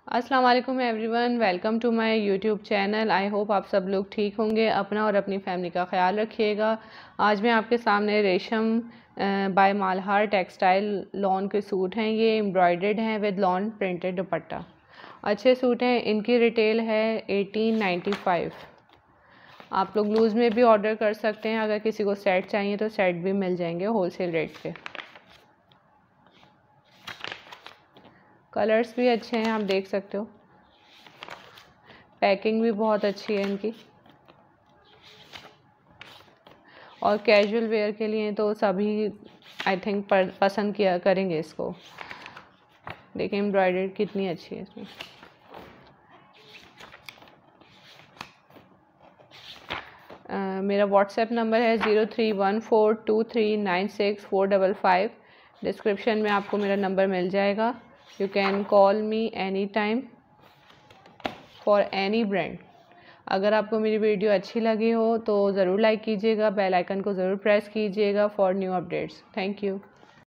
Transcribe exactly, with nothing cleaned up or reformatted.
अस्सलाम वालेकुम everyone, welcome to my YouTube channel. I hope आप सब लोग ठीक होंगे, अपना और अपनी फैमिली का ख्याल रखिएगा। आज मैं आपके सामने Resham by Malhar textile lawn के सूट हैं। ये एम्ब्रॉयडर्ड हैं विद लॉन प्रिंटेड दुपट्टा। अच्छे सूट हैं। इनकी रिटेल है एटीन नाइन्टी फाइव। आप लोग लूज़ में भी ऑर्डर कर सकते हैं। अगर किसी को सेट चाहिए तो सेट भी मिल जाएंगे होलसेल रेट पे। कलर्स भी अच्छे हैं, आप देख सकते हो। पैकिंग भी बहुत अच्छी है इनकी। और कैजुअल वेयर के लिए तो सभी आई थिंक पसंद किया करेंगे इसको। देखिए एम्ब्रॉयडरी कितनी अच्छी है इसमें। uh, मेरा व्हाट्सएप नंबर है zero three one four two three nine six four double five. Description में आपको मेरा नंबर मिल जाएगा। You can call me any time for any brand. अगर आपको मेरी वीडियो अच्छी लगी हो तो ज़रूर लाइक कीजिएगा, बेल आइकन को ज़रूर प्रेस कीजिएगा for new updates. Thank you.